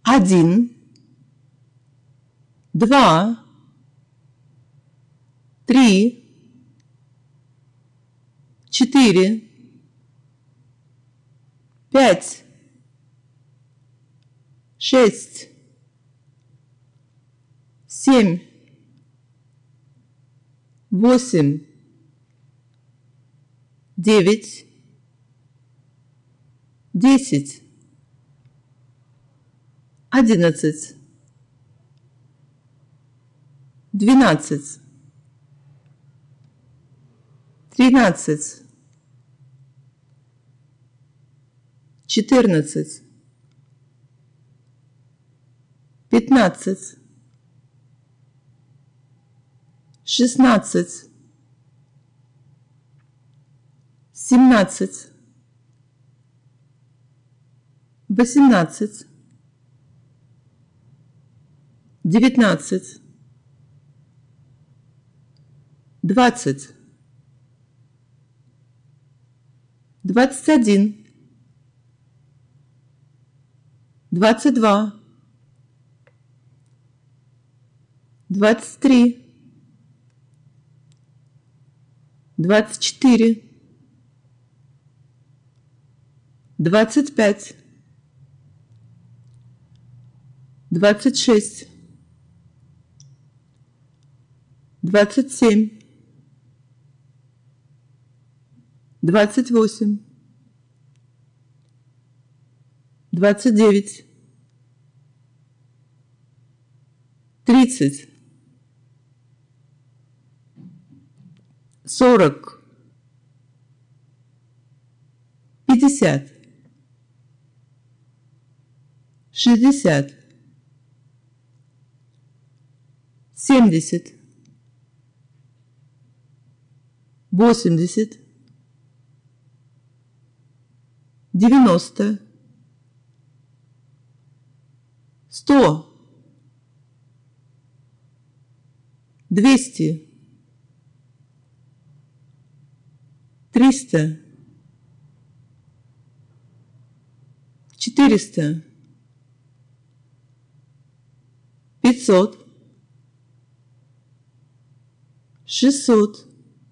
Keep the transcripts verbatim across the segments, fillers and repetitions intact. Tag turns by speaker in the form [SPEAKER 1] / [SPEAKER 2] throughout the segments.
[SPEAKER 1] один, два, три, четыре, пять, шесть, семь, восемь, девять, десять, одиннадцать, двенадцать, тринадцать, четырнадцать, пятнадцать, шестнадцать, семнадцать, восемнадцать, девятнадцать, двадцать, двадцать один, двадцать два, двадцать три, двадцать четыре, двадцать пять, двадцать шесть, двадцать семь, двадцать восемь, двадцать девять, тридцать, сорок, пятьдесят, шестьдесят, семьдесят, восемьдесят, девяносто, сто, двести, триста, четыреста, пятьсот, шестьсот,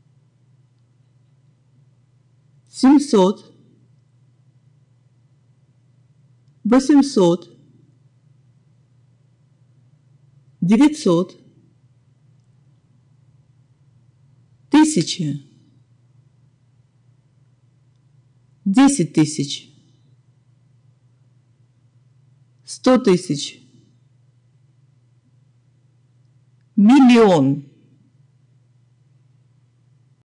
[SPEAKER 1] семьсот, восемьсот, девятьсот, тысяча, десять тысяч, сто тысяч, миллион.